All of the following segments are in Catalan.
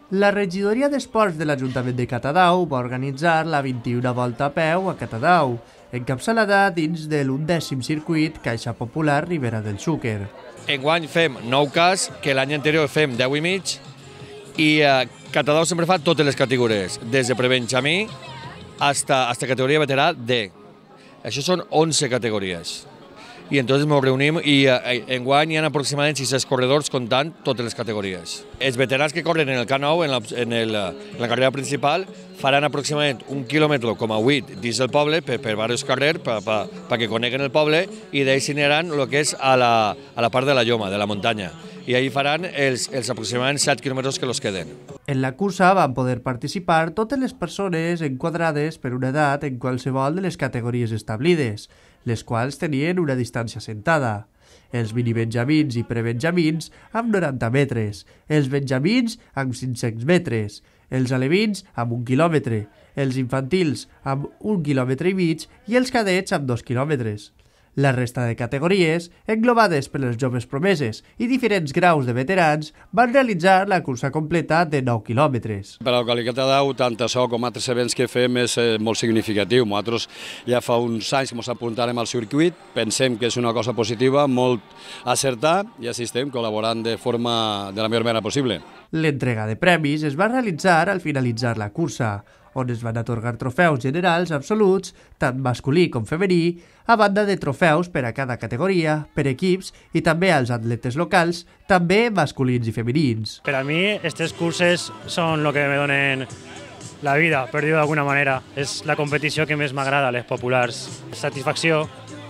La regidoria d'Esports de l'Ajuntament de Catadau va organitzar la 21a Volta a peu a Catadau, encapçalada dins de l'11è circuit Caixa Popular Ribera del Xúquer. Enguany fem 9 cas, que l'any anterior fem 10 i mig, i Catadau sempre fa totes les categories, des de prebenjamí fins a categoria veterà D. Això són 11 categories. I entonces ens reunim i enguany hi ha aproximadament 600 corredors comptant totes les categories. Els veterans que corren en el K9, en la carrera principal, faran aproximadament 1,8 quilòmetres dins del poble per diversos carrers perquè coneguen el poble i d'ells s'aniran el que és a la part de la lloma, de la muntanya. I allà faran els aproximadament 7 quilòmetres que els queden. En la cursa van poder participar totes les persones enquadrades per una edat en qualsevol de les categories establides, les quals tenien una distància assentada. Els minibenjamins i prebenjamins amb 90 metres, els benjamins amb 500 metres, els alevins amb 1 quilòmetre, els infantils amb 1,5 quilòmetres i els cadets amb 2 quilòmetres. La resta de categories, englobades per les joves promeses i diferents graus de veterans, van realitzar la cursa completa de 9 quilòmetres. Per la localitat de Catadau, tant això com altres events que fem és molt significatiu. Nosaltres ja fa uns anys que ens apuntarem al circuit, pensem que és una cosa positiva, molt acertar, i així estem col·laborant de la millor manera possible. L'entrega de premis es va realitzar al finalitzar la cursa, on es van atorgar trofeus generals absoluts, tant masculí com femení, a banda de trofeus per a cada categoria, per equips i també als atletes locals, també masculins i femenins. Per a mi, aquestes curses són el que me donen la vida, per dir-ho d'alguna manera. És la competició que més m'agrada, les populars. Satisfacció,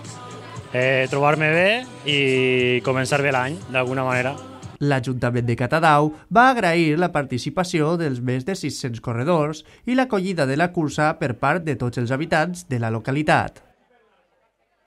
trobar-me bé i començar bé l'any, d'alguna manera. L'Ajuntament de Catadau va agrair la participació dels més de 600 corredors i l'acollida de la cursa per part de tots els habitants de la localitat.